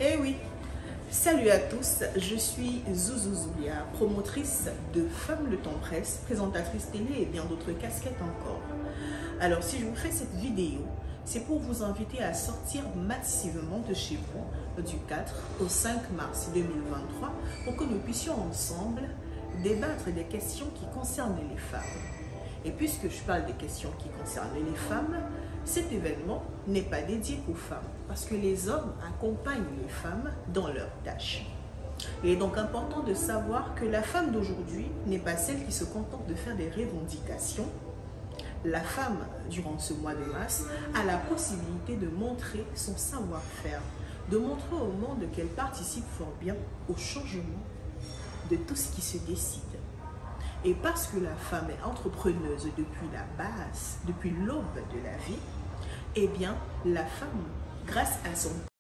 Eh oui, salut à tous, je suis Zouzou Zoulia, promotrice de Femmes le Temps Presse, présentatrice télé et bien d'autres casquettes encore. Alors si je vous fais cette vidéo, c'est pour vous inviter à sortir massivement de chez vous du 4 au 5 mars 2023 pour que nous puissions ensemble débattre des questions qui concernent les femmes. Et puisque je parle des questions qui concernent les femmes, cet événement n'est pas dédié aux femmes parce que les hommes accompagnent les femmes dans leurs tâches. Il est donc important de savoir que la femme d'aujourd'hui n'est pas celle qui se contente de faire des revendications. La femme, durant ce mois de mars, a la possibilité de montrer son savoir-faire, de montrer au monde qu'elle participe fort bien au changement de tout ce qui se décide. Et parce que la femme est entrepreneuse depuis la base, depuis l'aube de la vie, eh bien, la femme, grâce à son